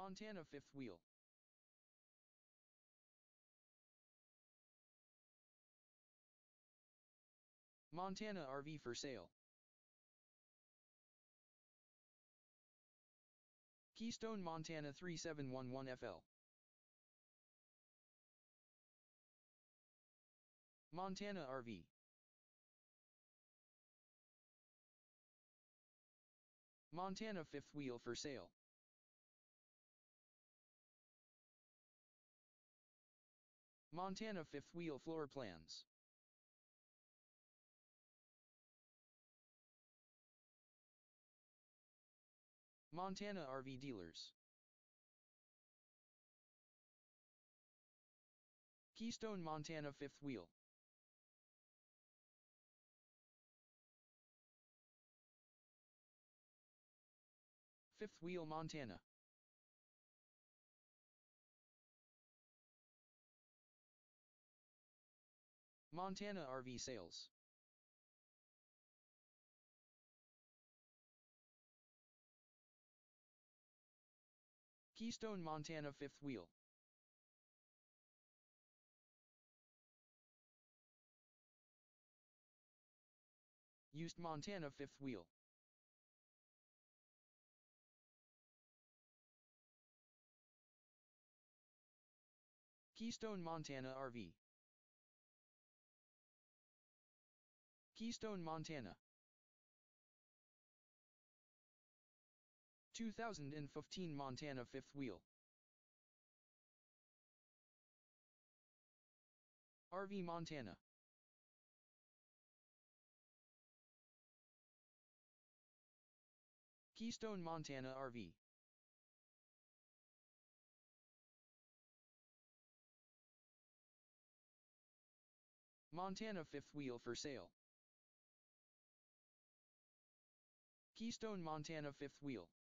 Montana fifth wheel. Montana RV for sale. Keystone Montana 3711FL. Montana RV. Montana fifth wheel for sale. Montana fifth wheel floor plans. Montana RV dealers. Keystone Montana fifth wheel. Fifth wheel Montana. Montana RV sales. Keystone Montana fifth wheel. Used Montana fifth wheel. Keystone Montana RV. Keystone Montana. 2015 Montana fifth wheel. RV Montana. Keystone Montana RV. Montana fifth wheel for sale. Keystone Montana fifth wheel.